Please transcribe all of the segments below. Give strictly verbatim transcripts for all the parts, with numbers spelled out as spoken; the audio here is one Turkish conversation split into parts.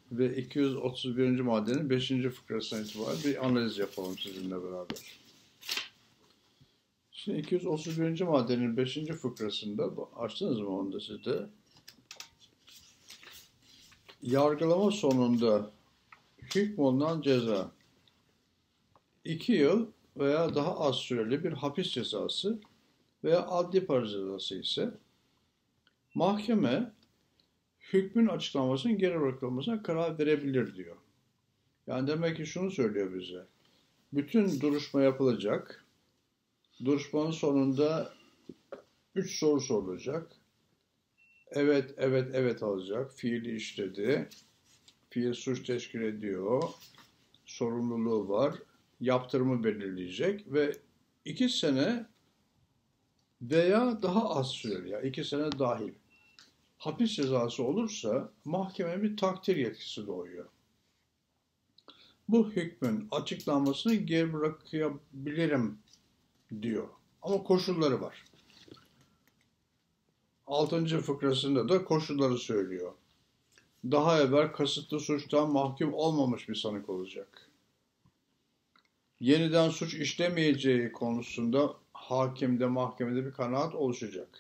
ve iki yüz otuz birinci maddenin beşinci fıkrasına itibaren bir analiz yapalım sizinle beraber. Şimdi iki yüz otuz birinci maddenin beşinci fıkrasında, açtınız mı onu da siz de? Yargılama sonunda hükmolunan ceza iki yıl veya daha az süreli bir hapis cezası veya adli para cezası ise mahkeme hükmün açıklanmasının geri bırakılmasına karar verebilir diyor. Yani demek ki şunu söylüyor bize. Bütün duruşma yapılacak. Duruşmanın sonunda üç soru sorulacak. Evet, evet, evet alacak. Fiili işledi. Fiil suç teşkil ediyor. Sorumluluğu var. Yaptırımı belirleyecek ve iki sene veya daha az süreli, yani iki sene dahil hapis cezası olursa mahkeme bir takdir yetkisi doğuyor. Bu hükmün açıklanmasını geri bırakabilirim diyor. Ama koşulları var. Altıncı fıkrasında da koşulları söylüyor. Daha evvel kasıtlı suçtan mahkum olmamış bir sanık olacak. Yeniden suç işlemeyeceği konusunda hakimde, mahkemede bir kanaat oluşacak.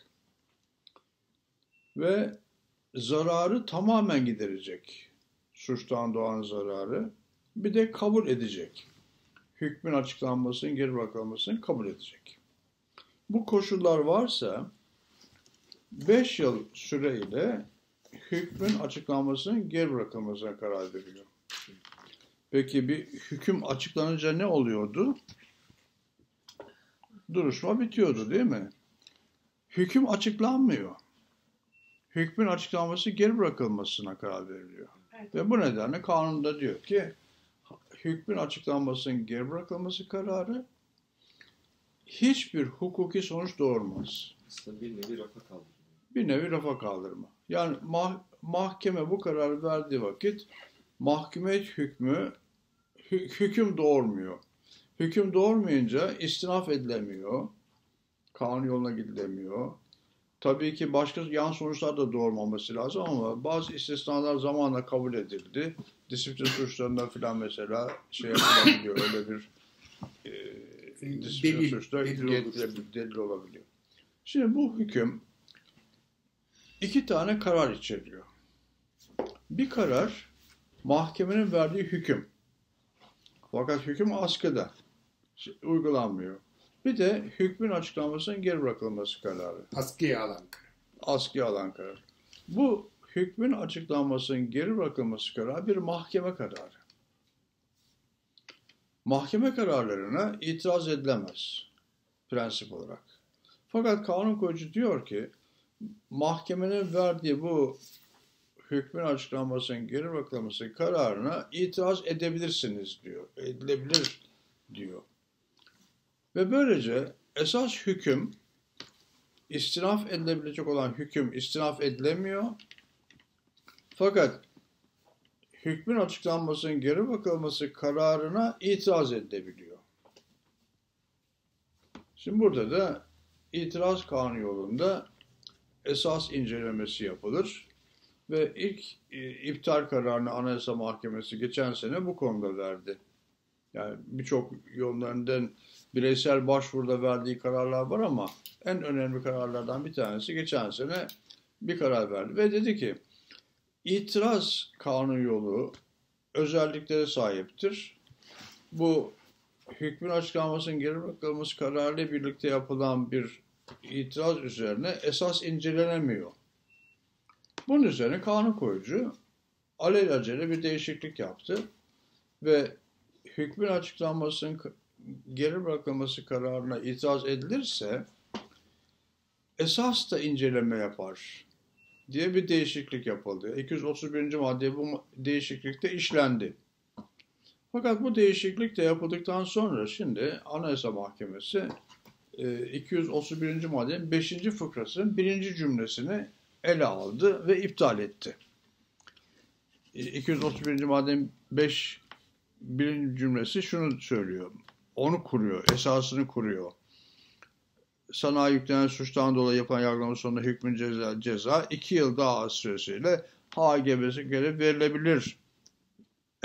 Ve zararı tamamen giderecek. Suçtan doğan zararı. Bir de kabul edecek. Hükmün açıklanmasının geri bırakılmasını kabul edecek. Bu koşullar varsa beş yıl süreyle hükmün açıklanmasının geri bırakılmasına karar veriliyor. Peki bir hüküm açıklanınca ne oluyordu? Duruşma bitiyordu değil mi? Hüküm açıklanmıyor. Hükmün açıklanması geri bırakılmasına karar veriliyor. Evet. Ve bu nedenle kanunda diyor ki hükmün açıklanmasının geri bırakılması kararı hiçbir hukuki sonuç doğurmaz. Aslında bir nevi rafa kaldırma. Bir nevi rafa kaldırma. Yani mah- mahkeme bu kararı verdiği vakit mahkumiyet hükmü hü- hüküm doğurmuyor. Hüküm doğurmayınca istinaf edilemiyor. Kanun yoluna gidilemiyor. Tabii ki başka yan sonuçlar da doğurmaması lazım ama bazı istisnalar zamanla kabul edildi. Disiplin suçlarında filan mesela şey yapılabiliyor, öyle bir e, disiplin delil, suçları delil, delil olabiliyor. Şimdi bu hüküm iki tane karar içeriyor. Bir karar mahkemenin verdiği hüküm. Fakat hüküm askıda. Uygulanmıyor. Bir de hükmün açıklanmasının geri bırakılması kararı. Askıya alan karar. Askıya alan karar. Bu hükmün açıklanmasının geri bırakılması kararı bir mahkeme kararı. Mahkeme kararlarına itiraz edilemez prensip olarak. Fakat kanun koyucu diyor ki mahkemenin verdiği bu hükmün açıklanmasının geri bırakılması kararına itiraz edebilirsiniz diyor. Edilebilir diyor. Ve böylece esas hüküm, istinaf edilebilecek olan hüküm istinaf edilemiyor. Fakat hükmün açıklanmasının geri bırakılması kararına itiraz edilebiliyor. Şimdi burada da itiraz kanunu yolunda esas incelemesi yapılır. Ve ilk e, iptal kararını Anayasa Mahkemesi geçen sene bu konuda verdi. Yani birçok yollarından bireysel başvuruda verdiği kararlar var ama en önemli kararlardan bir tanesi geçen sene bir karar verdi. Ve dedi ki itiraz kanun yolu özelliklere sahiptir. Bu hükmün açıklanmasının geri bırakılması kararıyla birlikte yapılan bir itiraz üzerine esas incelenemiyor. Bunun üzerine kanun koyucu alelacele bir değişiklik yaptı ve hükmün açıklanmasının geri bırakılması kararına itiraz edilirse esas da inceleme yapar diye bir değişiklik yapıldı. iki yüz otuz birinci madde bu değişiklikte işlendi. Fakat bu değişiklik de yapıldıktan sonra şimdi Anayasa Mahkemesi iki yüz otuz birinci maddenin beşinci fıkrasının birinci cümlesini ele aldı ve iptal etti. iki yüz otuz birinci maddenin beş birinci cümlesi şunu söylüyor. Onu kuruyor, esasını kuruyor. Sanayi yüklenen suçtan dolayı yapılan yargılama sonunda hükmün ceza, ceza iki yıl daha az süresiyle H A G B'si göre verilebilir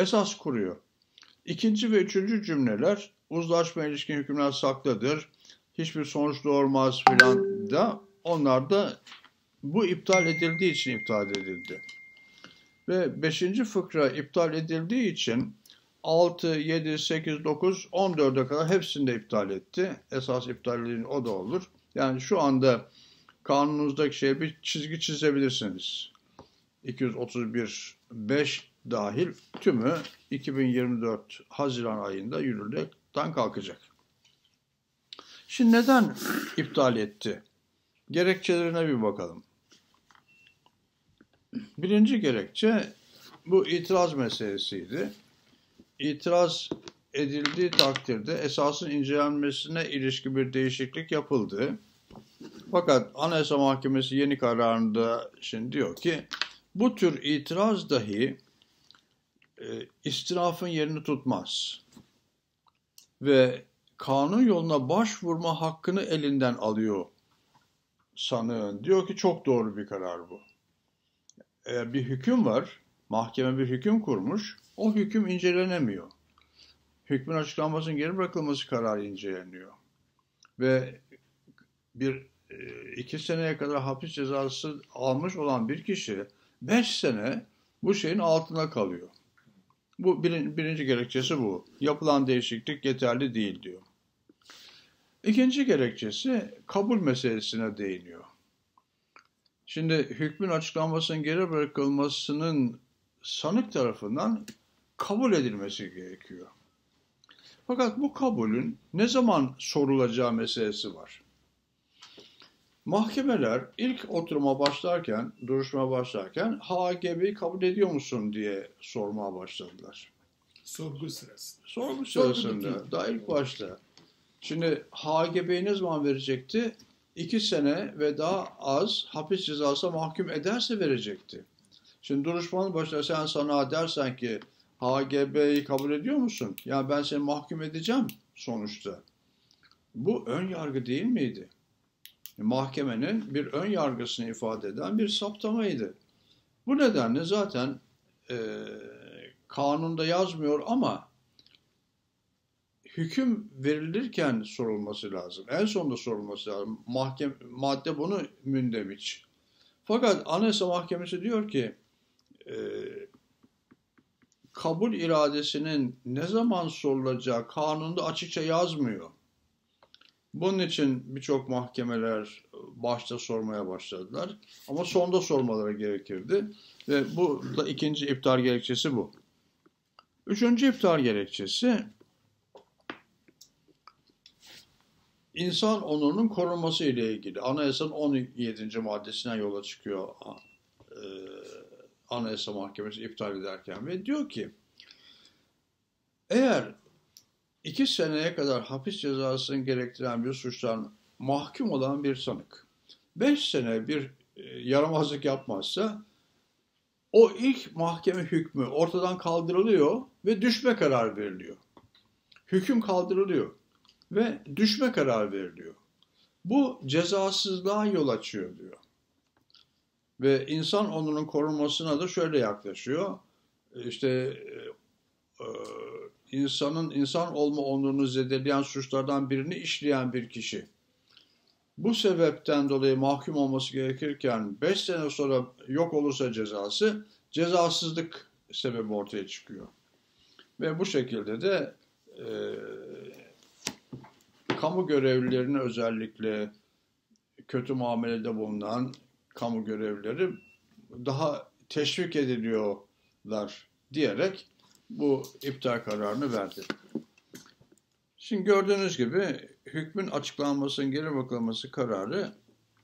esas kuruyor. İkinci ve üçüncü cümleler uzlaşmaya ilişkin hükümler saklıdır, hiçbir sonuç doğurmaz filan da onlar da bu iptal edildiği için iptal edildi. Ve beşinci fıkra iptal edildiği için altı, yedi, sekiz, dokuz, on dörde kadar hepsini de iptal etti. Esas iptalliğin o da olur. Yani şu anda kanununuzdaki şeye bir çizgi çizebilirsiniz. iki yüz otuz bir beş dahil tümü iki bin yirmi dört Haziran ayında yürürlükten kalkacak. Şimdi neden iptal etti? Gerekçelerine bir bakalım. Birinci gerekçe bu itiraz meselesiydi. İtiraz edildiği takdirde esasın incelenmesine ilişkin bir değişiklik yapıldı. Fakat Anayasa Mahkemesi yeni kararında şimdi diyor ki bu tür itiraz dahi e, istinafın yerini tutmaz ve kanun yoluna başvurma hakkını elinden alıyor sanığın. Diyor ki çok doğru bir karar bu. Eğer bir hüküm var, mahkeme bir hüküm kurmuş, o hüküm incelenemiyor. Hükmün açıklanmasının geri bırakılması kararı inceleniyor. Ve bir iki seneye kadar hapis cezası almış olan bir kişi beş sene bu şeyin altına kalıyor. Bu birinci, birinci gerekçesi bu. Yapılan değişiklik yeterli değil diyor. İkinci gerekçesi kabul meselesine değiniyor. Şimdi hükmün açıklanmasının geri bırakılmasının sanık tarafından kabul edilmesi gerekiyor. Fakat bu kabulün ne zaman sorulacağı meselesi var. Mahkemeler ilk oturuma başlarken, duruşmaya başlarken H G B'yi kabul ediyor musun diye sormaya başladılar. Sorgu sırasında. Sorgu sırasında, daha ilk başta. Şimdi H G B'yi ne zaman verecekti? İki sene ve daha az hapis cezasına mahkum ederse verecekti. Şimdi duruşmanın başında sen sana dersen ki H G B'yi kabul ediyor musun? Ya ben seni mahkum edeceğim sonuçta. Bu ön yargı değil miydi? Mahkemenin bir ön yargısını ifade eden bir saptamaydı. Bu nedenle zaten e, kanunda yazmıyor ama hüküm verilirken sorulması lazım. En sonunda sorulması lazım. Mahkeme, madde bunu mündeviç. Fakat Anayasa Mahkemesi diyor ki e, kabul iradesinin ne zaman sorulacağı kanunda açıkça yazmıyor. Bunun için birçok mahkemeler başta sormaya başladılar. Ama sonda sormaları gerekirdi. Ve bu da ikinci iptal gerekçesi bu. Üçüncü iptal gerekçesi insan onurunun korunması ile ilgili. Anayasanın on yedinci maddesinden yola çıkıyor e, Anayasa Mahkemesi iptal ederken ve diyor ki eğer iki seneye kadar hapis cezasını gerektiren bir suçtan mahkum olan bir sanık beş sene bir e, yaramazlık yapmazsa o ilk mahkeme hükmü ortadan kaldırılıyor ve düşme kararı veriliyor. Hüküm kaldırılıyor ve düşme kararı veriliyor. Bu cezasızlığa yol açıyor diyor. Ve insan onurunun korunmasına da şöyle yaklaşıyor. İşte e, insanın insan olma onurunu zedeleyen suçlardan birini işleyen bir kişi bu sebepten dolayı mahkum olması gerekirken beş sene sonra yok olursa cezası cezasızlık sebebi ortaya çıkıyor. Ve bu şekilde de e, kamu görevlilerine özellikle kötü muamelede bulunan kamu görevlileri daha teşvik ediliyorlar diyerek bu iptal kararını verdi. Şimdi gördüğünüz gibi hükmün açıklanmasının geri bırakılması kararı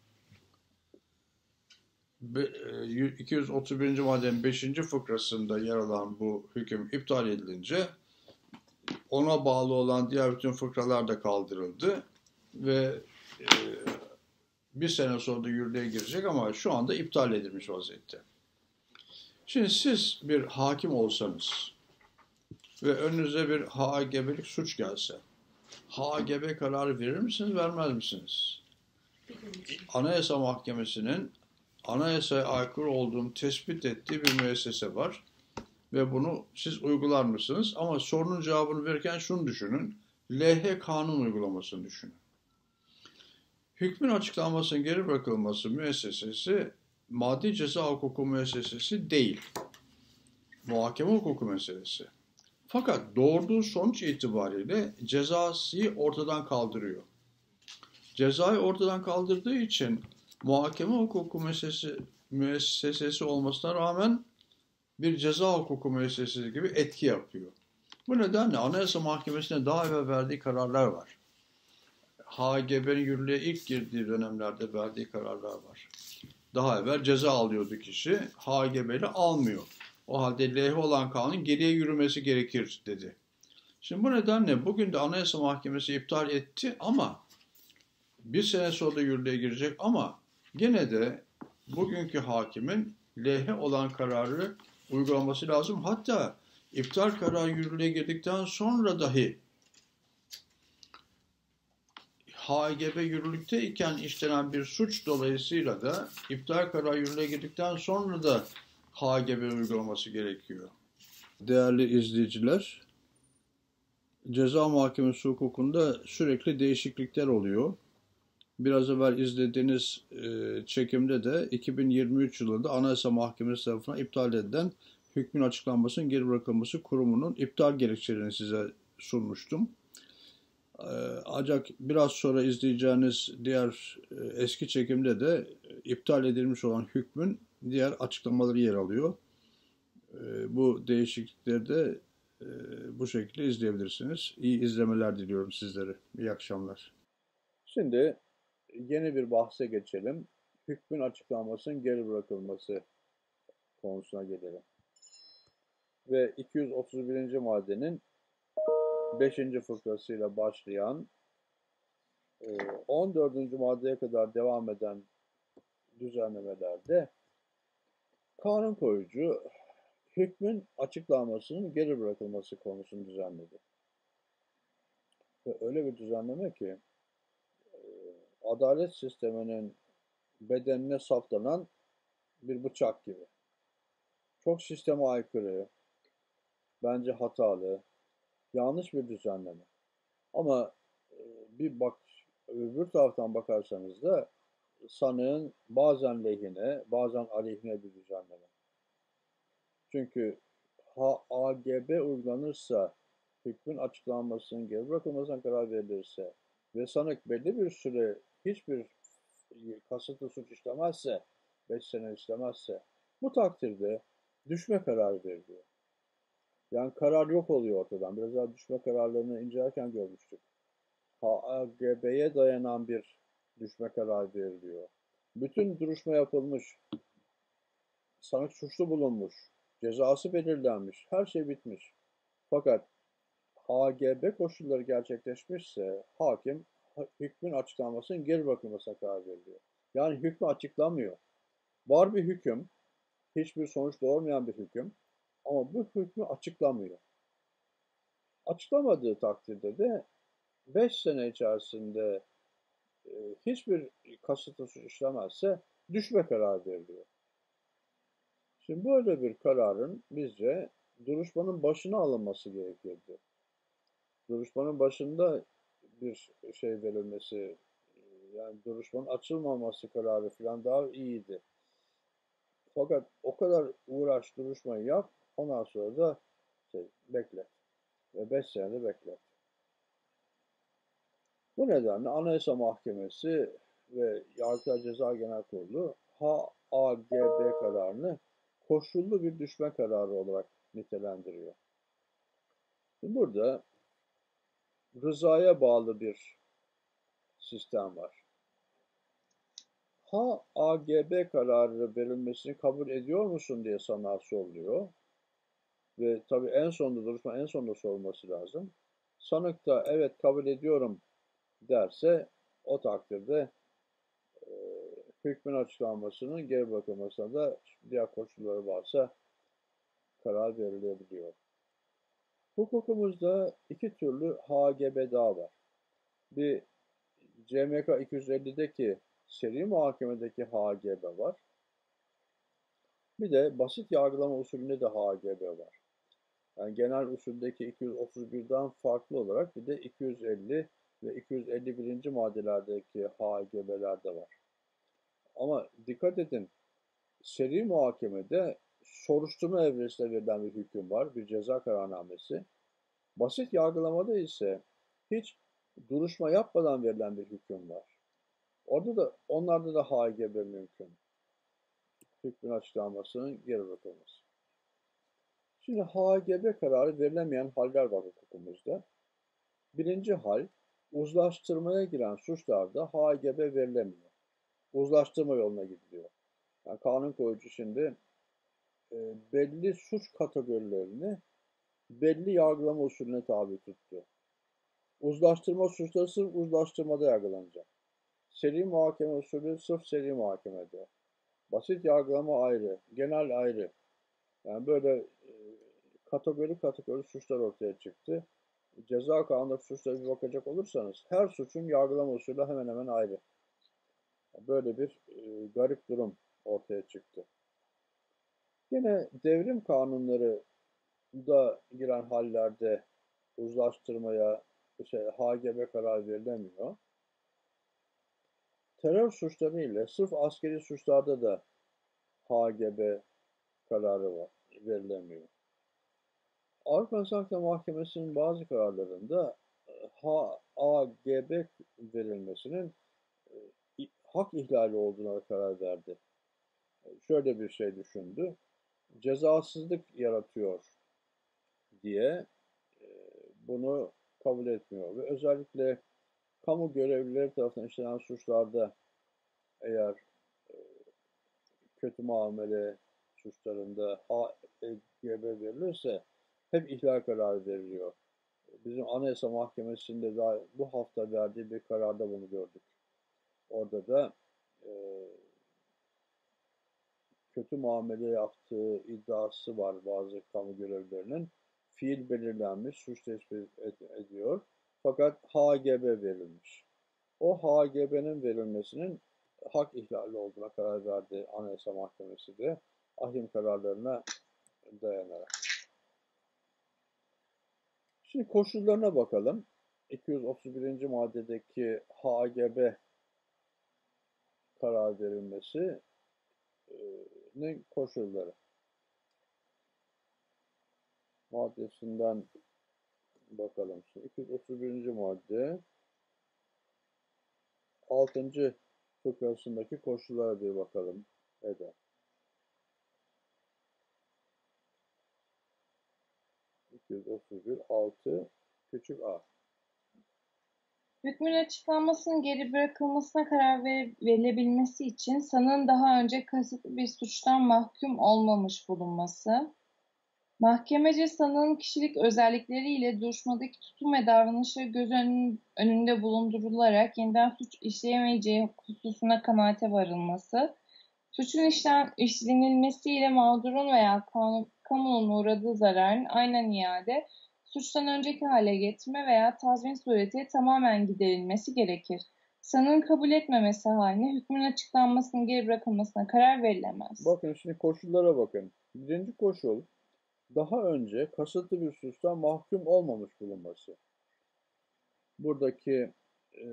iki yüz otuz birinci maddenin beşinci fıkrasında yer alan bu hüküm iptal edilince ona bağlı olan diğer bütün fıkralar da kaldırıldı ve bir sene sonra da yürürlüğe girecek ama şu anda iptal edilmiş vaziyette. Şimdi siz bir hakim olsanız ve önünüze bir H G B'lik suç gelse, H G B kararı verir misiniz, vermez misiniz? Anayasa Mahkemesi'nin anayasaya aykırı olduğunu tespit ettiği bir müessese var ve bunu siz uygular mısınız? Ama sorunun cevabını verirken şunu düşünün. L H kanun uygulamasını düşünün. Hükmün açıklanmasının geri bırakılması müessesesi maddi ceza hukuku müessesesi değil. Muhakeme hukuku meselesi. Fakat doğurduğu sonuç itibariyle cezayı ortadan kaldırıyor. Cezayı ortadan kaldırdığı için muhakeme hukuku müessesesi, müessesesi olmasına rağmen bir ceza hukuku müessesesi gibi etki yapıyor. Bu nedenle Anayasa Mahkemesi'ne daha evvel verdiği kararlar var. H G B'nin yürürlüğe ilk girdiği dönemlerde verdiği kararlar var. Daha evvel ceza alıyordu kişi, H G B'li almıyor. O halde lehine olan kanun geriye yürümesi gerekir dedi. Şimdi bu nedenle bugün de Anayasa Mahkemesi iptal etti ama bir sene sonra da yürürlüğe girecek ama gene de bugünkü hakimin lehine olan kararı uygulaması lazım. Hatta iptal kararı yürürlüğe girdikten sonra dahi H G B yürürlükteyken işlenen bir suç dolayısıyla da iptal kararı yürürlüğe girdikten sonra da H G B uygulaması gerekiyor. Değerli izleyiciler, ceza muhakemesi hukukunda sürekli değişiklikler oluyor. Biraz evvel izlediğiniz e, çekimde de iki bin yirmi üç yılında Anayasa Mahkemesi tarafından iptal edilen hükmün açıklanmasının geri bırakılması kurumunun iptal gerekçelerini size sunmuştum. E, ancak biraz sonra izleyeceğiniz diğer e, eski çekimde de iptal edilmiş olan hükmün diğer açıklamaları yer alıyor. E, bu değişiklikleri de e, bu şekilde izleyebilirsiniz. İyi izlemeler diliyorum sizlere. İyi akşamlar. Şimdi yeni bir bahse geçelim. Hükmün açıklanmasının geri bırakılması konusuna gelelim. Ve iki yüz otuz birinci maddenin beşinci fıkrasıyla başlayan on dördüncü maddeye kadar devam eden düzenlemelerde kanun koyucu hükmün açıklanmasının geri bırakılması konusunu düzenledi. Ve öyle bir düzenleme ki adalet sisteminin bedenine saplanan bir bıçak gibi. Çok sisteme aykırı, bence hatalı, yanlış bir düzenleme. Ama bir bak, öbür taraftan bakarsanız da sanığın bazen lehine, bazen aleyhine bir düzenleme. Çünkü A G B uygulanırsa, hükmün açıklanmasının geri bırakılmasına karar verilirse ve sanık belli bir süre hiçbir kasıtlı suç işlemezse, beş sene işlemezse, bu takdirde düşme kararı veriliyor. Yani karar yok oluyor ortadan. Biraz daha düşme kararlarını incelerken görmüştük. H G B'ye dayanan bir düşme kararı veriliyor. Bütün duruşma yapılmış, sanık suçlu bulunmuş, cezası belirlenmiş, her şey bitmiş. Fakat H G B koşulları gerçekleşmişse hakim hükmün açıklanmasının geri bırakılmasına karar veriyor. Yani hükmü açıklamıyor. Var bir hüküm, hiçbir sonuç doğurmayan bir hüküm ama bu hükmü açıklamıyor. Açıklamadığı takdirde de beş sene içerisinde e, hiçbir kasıtlı suç işlemezse düşme kararı veriliyor. Şimdi böyle bir kararın bizce duruşmanın başına alınması gerekirdi. Duruşmanın başında bir şey verilmesi, yani duruşmanın açılmaması kararı falan daha iyiydi. Fakat o kadar uğraş duruşmayı yap, ondan sonra da şey, beklet. Ve beş senede beklet. Bu nedenle Anayasa Mahkemesi ve Yargıtay Ceza Genel Kurulu H A G B kararını koşullu bir düşme kararı olarak nitelendiriyor. Şimdi burada rızaya bağlı bir sistem var. H A G B kararı verilmesini kabul ediyor musun diye sana soruluyor. Ve tabii en sonunda duruşma en sonunda sorulması lazım. Sanık da evet kabul ediyorum derse o takdirde e, hükmün açıklanmasının geri bırakılmasına da diğer koşulları varsa karar verilebiliyor. Hukukumuzda iki türlü H G B daha var. Bir C M K iki yüz ellideki seri muhakemedeki H G B var. Bir de basit yargılama usulünde de H G B var. Yani genel usuldeki iki yüz otuz birden farklı olarak bir de iki yüz elli ve iki yüz elli birinci maddelerdeki H G B'ler de var. Ama dikkat edin, seri muhakemede soruşturma evresinde verilen bir hüküm var, bir ceza kararnamesi. Basit yargılamada ise hiç duruşma yapmadan verilen bir hüküm var. Orada da, onlarda da H G B mümkün. Hükmün açıklanmasının geri bırakılması. Şimdi H G B kararı verilemeyen haller var hukukumuzda. Birinci hal, uzlaştırmaya giren suçlarda H G B verilemiyor. Uzlaştırma yoluna gidiliyor. Yani kanun koyucu şimdi e, belli suç kategorilerini belli yargılama usulüne tabi tuttu. Uzlaştırma suçları sırf uzlaştırmada yargılanacak. Seri muhakeme usulü sırf seri muhakemede. Basit yargılama ayrı, genel ayrı. Yani böyle e, kategori kategori suçlar ortaya çıktı. Ceza kanundaki suçlara bir bakacak olursanız her suçun yargılama usulü hemen hemen ayrı. Böyle bir e, garip durum ortaya çıktı. Yine devrim kanunları da giren hallerde uzlaştırmaya şey, H G B karar verilemiyor. Terör suçları ile sırf askeri suçlarda da H G B kararı var, verilemiyor. Avrupa İnsan Hakları Mahkemesi'nin bazı kararlarında H A G B verilmesinin e, hak ihlali olduğuna karar verdi. Şöyle bir şey düşündü. Cezasızlık yaratıyor diye e, bunu kabul etmiyor. Ve özellikle kamu görevlileri tarafından işlenen suçlarda eğer e, kötü muamele suçlarında H G B verilirse hep ihlal kararı veriliyor. Bizim Anayasa Mahkemesi'nde daha bu hafta verdiği bir kararda bunu gördük. Orada da e, kötü muamele yaptığı iddiası var bazı kamu görevlilerinin. Fiil belirlenmiş, suç tespit ed- ediyor. Fakat H G B verilmiş. O H G B'nin verilmesinin hak ihlali olduğuna karar verdi Anayasa Mahkemesi de ahim kararlarına dayanarak. Şimdi koşullarına bakalım. iki yüz otuz birinci maddedeki H G B karar verilmesinin koşulları. Maddesinden bakalım. Şimdi iki yüz otuz birinci madde altıncı fıkrasındaki koşullara bir bakalım. Eder. iki yüz otuz bir altı küçük a. Hükmün açıklanmasının geri bırakılmasına karar verilebilmesi için sanığın daha önce kasıtlı bir suçtan mahkum olmamış bulunması, mahkemece sanığın kişilik özellikleriyle duruşmadaki tutum ve davranışları göz önünde bulundurularak yeniden suç işleyemeyeceği hususuna kanaate varılması, suçun işlen, işlenilmesiyle mağdurun veya kamunun uğradığı zararın aynen iade, suçtan önceki hale getirme veya tazmin suretiyle tamamen giderilmesi gerekir. Sanığın kabul etmemesi haline hükmün açıklanmasının geri bırakılmasına karar verilemez. Bakın şimdi koşullara bakın. Birinci koşul, daha önce kasıtlı bir suçtan mahkum olmamış bulunması. Buradaki e,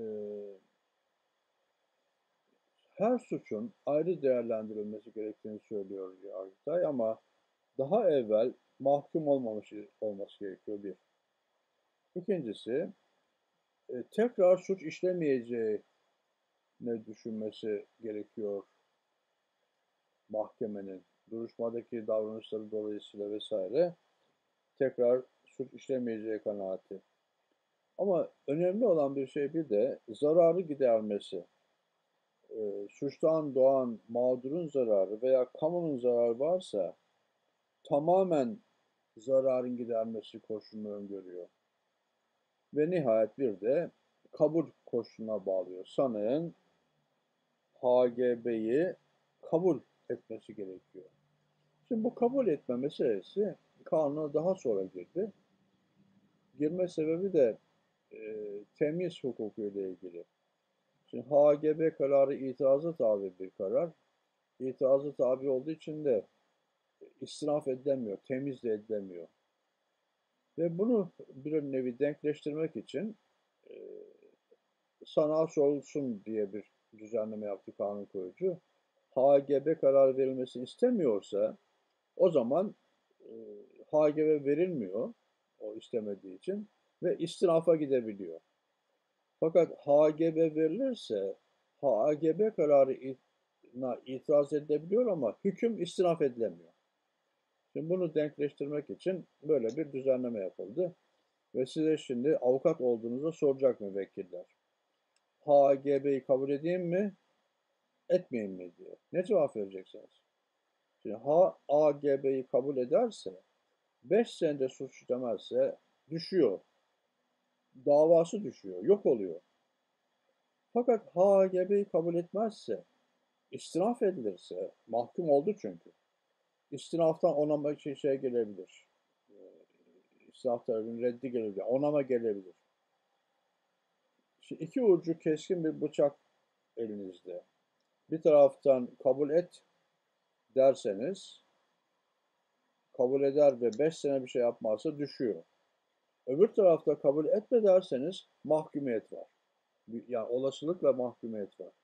her suçun ayrı değerlendirilmesi gerektiğini söylüyor Yargıtay ama daha evvel mahkum olmamış olması gerekiyor bir. İkincisi, e, tekrar suç işlemeyeceğini düşünmesi gerekiyor mahkemenin. Duruşmadaki davranışları dolayısıyla vesaire tekrar suç işlemeyeceği kanaati. Ama önemli olan bir şey bir de zararı gidermesi. E, suçtan doğan mağdurun zararı veya kamunun zararı varsa tamamen zararın gidermesi koşulunu öngörüyor. Ve nihayet bir de kabul koşuluna bağlıyor. Sanığın H G B'yi kabul etmesi gerekiyor. Şimdi bu kabul etme meselesi kanuna daha sonra girdi. Girme sebebi de e, temyiz hukuku ile ilgili. Şimdi H G B kararı itirazı tabi bir karar. İtirazı tabi olduğu için de istinaf edilemiyor, temiz de edilemiyor. Ve bunu bir nevi denkleştirmek için e, sanal sorulsun diye bir düzenleme yaptı kanun koyucu. H G B karar verilmesini istemiyorsa o zaman e, H G B verilmiyor o istemediği için ve istinafa gidebiliyor. Fakat H G B verilirse H G B kararına itiraz edilebiliyor ama hüküm istinaf edilemiyor. Şimdi bunu denkleştirmek için böyle bir düzenleme yapıldı. Ve size şimdi avukat olduğunuzda soracak müvekkiller. H G B'yi kabul edeyim mi, etmeyeyim mi diye. Ne cevap vereceksiniz? Şimdi H A G B'yi kabul ederse, beş senede suç işlemezse düşüyor. Davası düşüyor, yok oluyor. Fakat H G B'yi kabul etmezse, istinaf edilirse, mahkum oldu çünkü. İstinaftan onama için şey gelebilir. İstinaf tarafının reddi gelebilir. Onama gelebilir. Şimdi iki ucu keskin bir bıçak elinizde. Bir taraftan kabul et derseniz, kabul eder ve beş sene bir şey yapmazsa düşüyor. Öbür tarafta kabul etme derseniz mahkumiyet var. Yani olasılıkla mahkumiyet var.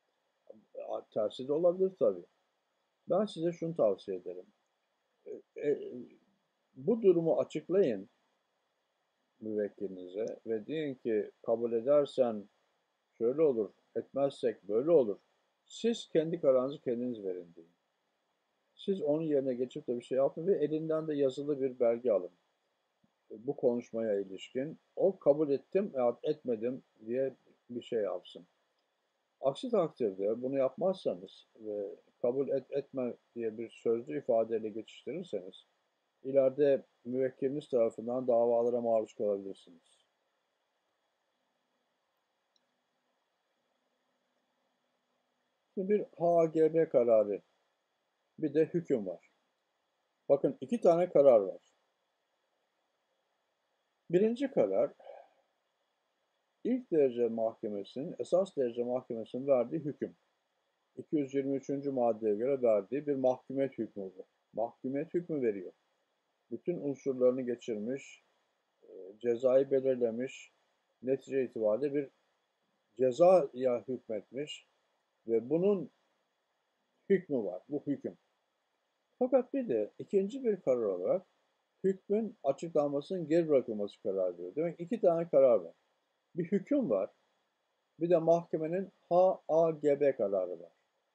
Tersi de olabilir tabii. Ben size şunu tavsiye ederim. E, e, bu durumu açıklayın müvekkilinize ve deyin ki kabul edersen şöyle olur, etmezsek böyle olur. Siz kendi kararınızı kendiniz verin deyin. Siz onun yerine geçip de bir şey yapın ve elinden de yazılı bir belge alın. Bu konuşmaya ilişkin. O kabul ettim veya etmedim diye bir şey yapsın. Aksi takdirde bunu yapmazsanız ve kabul et etme diye bir sözlü ifadeyle geçiştirirseniz ileride müvekkiliniz tarafından davalara maruz kalabilirsiniz. Şimdi bir H G B kararı, bir de hüküm var. Bakın iki tane karar var. Birinci karar, ilk derece mahkemesinin, esas derece mahkemesinin verdiği hüküm. iki yüz yirmi üçüncü maddeye göre verdiği bir mahkumiyet hükmü bu. Mahkumiyet hükmü veriyor. Bütün unsurlarını geçirmiş, cezayı belirlemiş, netice itibariyle bir cezaya hükmetmiş ve bunun hükmü var. Bu hüküm. Fakat bir de ikinci bir karar olarak hükmün açıklanmasının geri bırakılması kararı veriyor. Demek iki tane karar var. Bir hüküm var, bir de mahkemenin H A G B kararı var.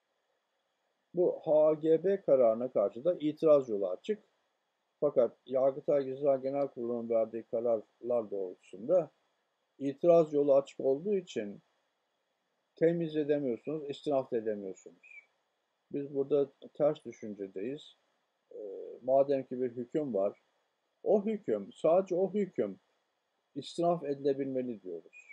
Bu H A G B kararına karşı da itiraz yolu açık. Fakat Yargıtay Ceza Genel Kurulu'nun verdiği kararlar doğrultusunda itiraz yolu açık olduğu için temiz edemiyorsunuz, istinaf edemiyorsunuz. Biz burada ters düşüncedeyiz. E, madem ki bir hüküm var, o hüküm, sadece o hüküm istinaf edilebilmeli diyoruz.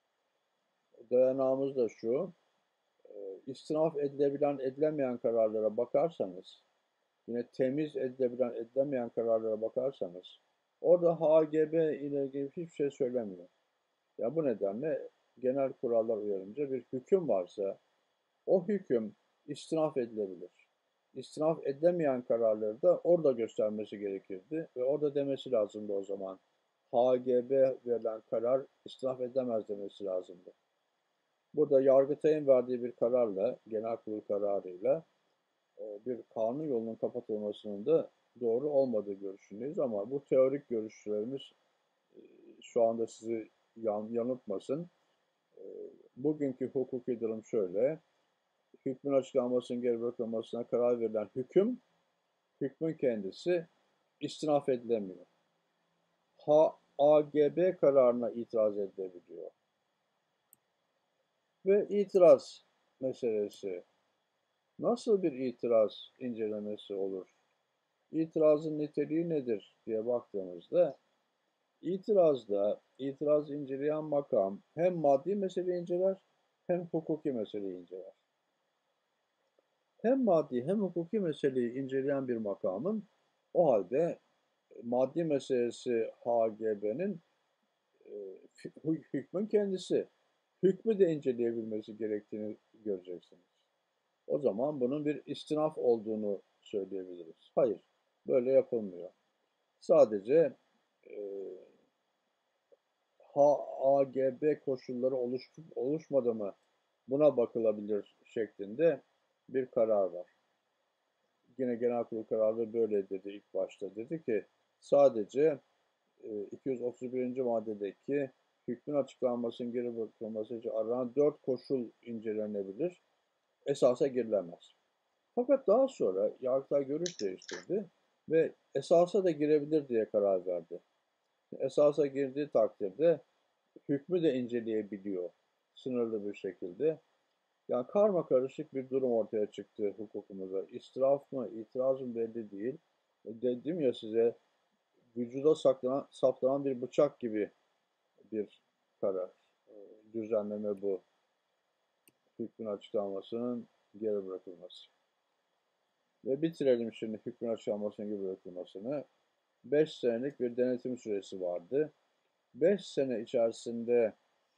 Dayanağımız da şu, e, istinaf edilebilen, edilemeyen kararlara bakarsanız, yine temiz edilebilen, edilemeyen kararlara bakarsanız, orada H G B ile ilgili hiçbir şey söylemiyor. Ya bu nedenle genel kurallar uyarınca bir hüküm varsa, o hüküm istinaf edilebilir. İstinaf edilemeyen kararları da orada göstermesi gerekirdi ve orada demesi lazımdı o zaman. H G B verilen karar istinaf edilemez demesi lazımdı. Burada Yargıtay'ın verdiği bir kararla, genel kurul kararıyla bir kanun yolunun kapatılmasının da doğru olmadığı görüşündeyiz ama bu teorik görüşlerimiz şu anda sizi yan, yanıltmasın. Bugünkü hukuki durum şöyle. Hükmün açıklanmasının geri bırakılmasına karar verilen hüküm, hükmün kendisi istinaf edilemiyor. H A G B kararına itiraz edilebiliyor. Ve itiraz meselesi. Nasıl bir itiraz incelemesi olur? İtirazın niteliği nedir diye baktığımızda, itirazda itiraz inceleyen makam hem maddi meseleyi inceler hem hukuki meseleyi inceler. Hem maddi hem hukuki meseleyi inceleyen bir makamın o halde maddi meselesi H G B'nin hükmün kendisi, hükmü de inceleyebilmesi gerektiğini göreceksiniz. O zaman bunun bir istinaf olduğunu söyleyebiliriz. Hayır, böyle yapılmıyor. Sadece e, H A G B koşulları oluşup oluşmadı mı buna bakılabilir şeklinde bir karar var. Yine genel kurul kararı böyle dedi ilk başta. Dedi ki sadece iki yüz otuz birinci maddedeki hükmün açıklanmasının geri bırakılması için aranan dört koşul incelenebilir. Esasa girilemez. Fakat daha sonra Yargıtay görüş değiştirdi ve esasa da girebilir diye karar verdi. Esasa girdiği takdirde hükmü de inceleyebiliyor sınırlı bir şekilde. Yani karma karışık bir durum ortaya çıktı hukukumuzda. İstiraf mı, itiraz mı belli değil. Dedim ya size, vücuda saklanan, saplanan bir bıçak gibi bir karar. Düzenleme bu. Hükmün açıklanmasının geri bırakılması. Ve bitirelim şimdi hükmün açıklanmasının geri bırakılmasını. beş senelik bir denetim süresi vardı. beş sene içerisinde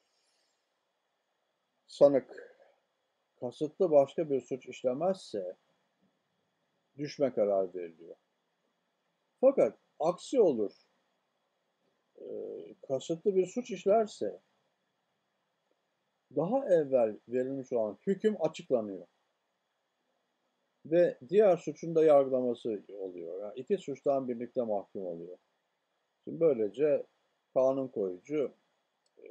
sanık kasıtlı başka bir suç işlemezse düşme kararı veriliyor. Fakat aksi olur. E, kasıtlı bir suç işlerse daha evvel verilmiş olan hüküm açıklanıyor. Ve diğer suçun da yargılaması oluyor. Yani iki suçtan birlikte mahkum oluyor. Şimdi böylece kanun koyucu e,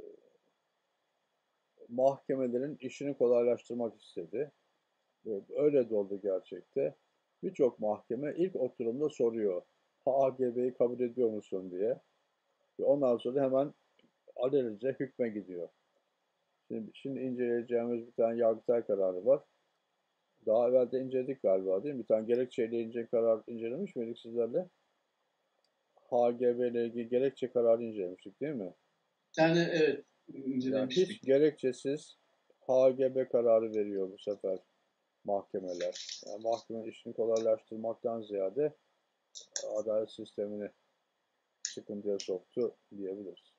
mahkemelerin işini kolaylaştırmak istedi. Öyle de oldu gerçekte. Birçok mahkeme ilk oturumda soruyor. H A G B'yi kabul ediyor musun diye. Ve ondan sonra hemen alelacele hükme gidiyor. Şimdi, şimdi inceleyeceğimiz bir tane Yargıtay kararı var. Daha evvel de inceledik galiba değil mi? Bir tane gerekçeyle ince karar incelemiş miydik sizlerle? H G B ile ilgili gerekçe kararı incelemiştik değil mi? Yani evet Yani incelemiştik. hiç gerekçesiz H G B kararı veriyor bu sefer mahkemeler. Yani mahkemenin işini kolaylaştırmaktan ziyade adalet sistemini sıkıntıya soktu diyebiliriz.